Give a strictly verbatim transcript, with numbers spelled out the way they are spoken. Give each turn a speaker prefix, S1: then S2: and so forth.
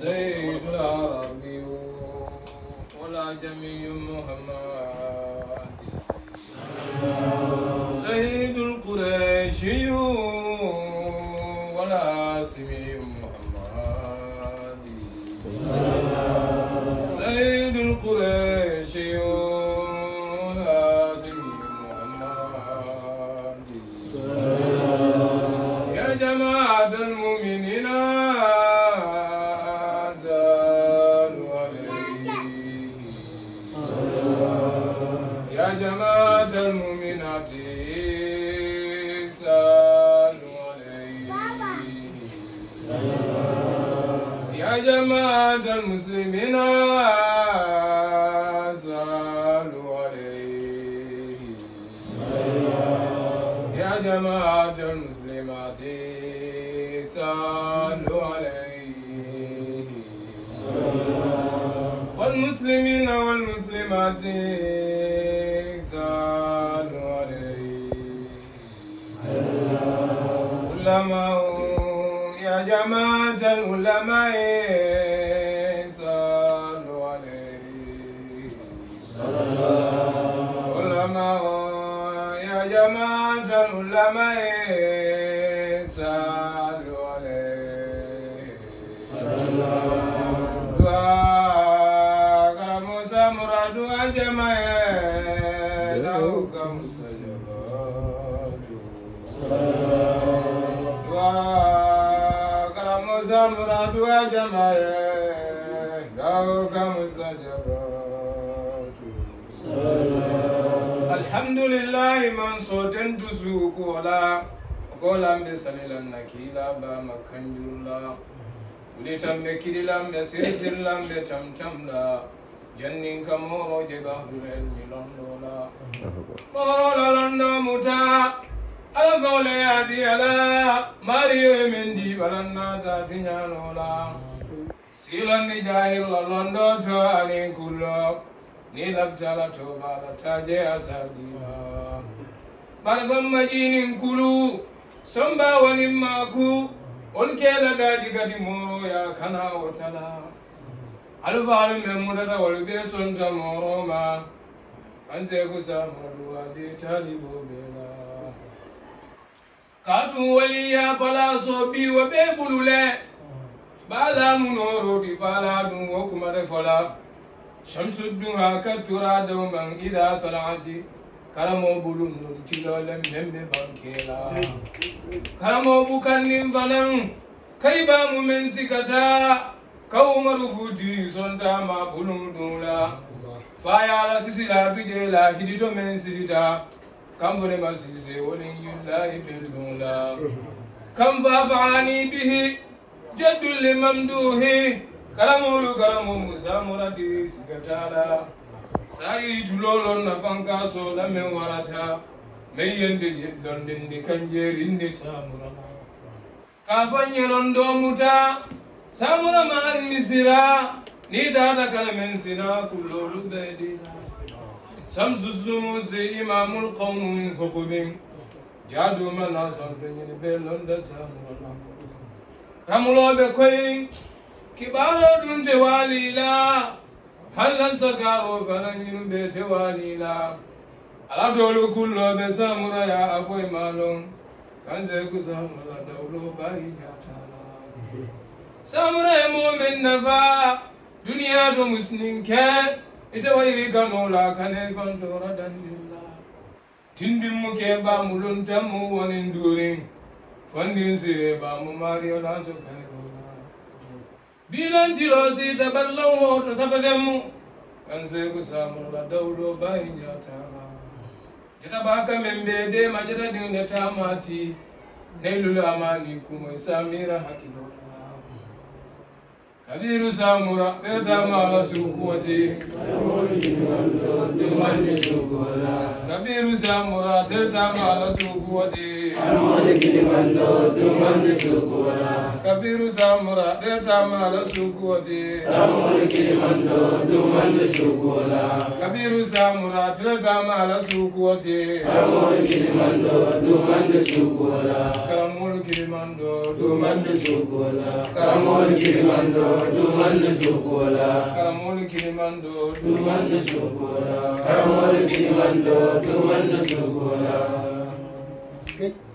S1: سيد العربي والعجمي محمد سيد القريشي والعاصمي محمد سيد القريشي والعاصمي محمد يا جماعة المؤمنين يا جماعة المؤمنات صلوا عليه يا جماعة المسلمين صلوا عليه يا جماعة المسلمات صلوا عليه والمسلمين والمسلمات صلوا عليه علماء يا جماعة العلماء صلوا عليه علماء يا جماعة العلماء صلوا عليه مراد أجمعين لوك مستجبات وكرم مراد أجمعين لوك مستجبات الحمد لله من صوت تسوق ولا قولا بسليلا نكيلا بمكان جرلا ولتم بكيلا بسيرسلا بتمتم لا جنين كمورو جبه حسين لندولا مولا لندا متا الفولي يدي على ماريو من دي بلنا تاتينا نولا سيلان دي جاهل لندو تو علين كله نيلفتالا توبا لتاجي أسادينا بارفم مجين كلو سنبا ونماكو والكيلا داجي قدي مورو يا كنا وتلا alfaru memurata walbe sonta moroma anse kusamuru adi talibo bela katu waliya pala so bi wa be bulule bala munoro di fala dum wokumare fala shamsuddin hakatura dawman idha talati karamo bulun tilole membe bankela karamo bukannin banan kaiba mu men sikata Kaumar Fuji Sonta ma Bulundula Faya la Sisila Tuje la Hidito Mensita Kambone Masise Wolin Yula Ibelula Kamfa Fani Bihi Jadul Mamduhi Karamulu Karamu Musamurati Sikatala Sai Tulolo Nafanka So la Mewarata Mayende London de Kanjeri Nisamurana Kafanya Londo Muta Samura man misira ni dada kana mensina kullu bedina samsusumu si imamul qawm min hukubin jadu man asabin belonda samura kamulo be koyin kibalo dun tewalila halan sagaro fanan be tewalila ala dolu kullu be samura ya afoy malon kanze kusamura dawlo bayiya Samurai mu'min nafa dunia to muslim ke ita wairi kanola kane fantora dandilla tindin muke ba mulunta mu wani durin fandin sire ba mu mariyo na so kai gola bilan tirosi taballahu to safagemu kan sai ku samu da daulo bayin ya tara jita baka membe de majida din da tamati nailul amani kuma samira hakilo Kabiru Samura, Tetama Sukuati, Kabiru Samura, Tetama Sukuati, Kabiru Samura Deta Mala Sukuati
S2: Karamol Kilimando Dumande Sukola
S1: Kabiru Samura Deta Mala Sukuati
S2: Karamol Kilimando Dumande Sukola
S1: Karamol Kilimando
S2: Dumande Sukola Karamol Kilimando Dumande Sukola
S1: Karamol Kilimando
S2: Dumande Sukola Karamol Kilimando Dumande Sukola